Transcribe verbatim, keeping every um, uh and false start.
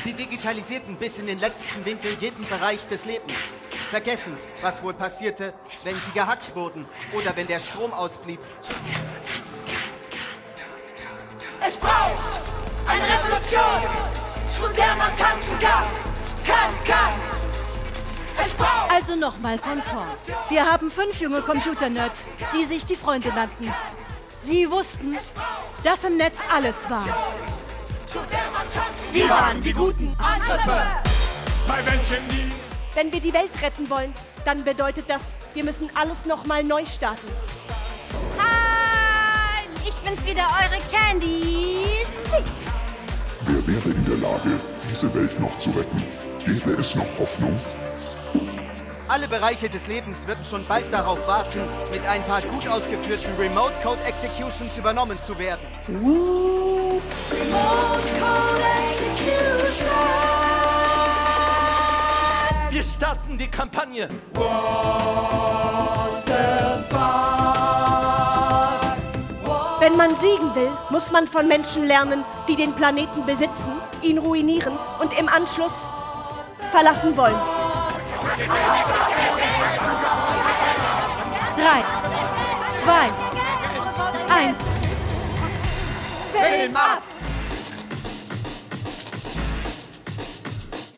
Sie digitalisierten bis in den letzten Winkel jeden Bereich des Lebens, vergessend, was wohl passierte, wenn sie gehackt wurden oder wenn der Strom ausblieb. Es braucht eine Revolution, zu der man tanzen kann, kann, kann. Es braucht Also nochmal von vorn. Wir haben fünf junge Computernerds, die sich die Freunde nannten. Sie wussten, dass im Netz alles war. Sie waren die guten Angriffe. Bei Menschen, die... Wenn wir die Welt retten wollen, dann bedeutet das, wir müssen alles nochmal neu starten. Hi, ich bin's wieder, eure Candies. Wer wäre in der Lage, diese Welt noch zu retten? Gäbe es noch Hoffnung? Alle Bereiche des Lebens werden schon bald darauf warten, mit ein paar gut ausgeführten Remote Code Executions übernommen zu werden. Remote Code Execution. Wir starten die Kampagne. What the fuck? Wenn man siegen will, muss man von Menschen lernen, die den Planeten besitzen, ihn ruinieren und im Anschluss verlassen wollen. Drei, zwei, eins. Film ab!